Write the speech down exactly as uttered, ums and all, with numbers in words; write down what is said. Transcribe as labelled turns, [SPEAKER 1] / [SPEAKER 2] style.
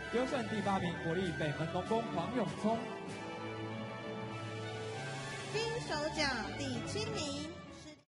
[SPEAKER 1] 优胜第八名，国立北门农工黄永聪。
[SPEAKER 2] 金手奖第七名，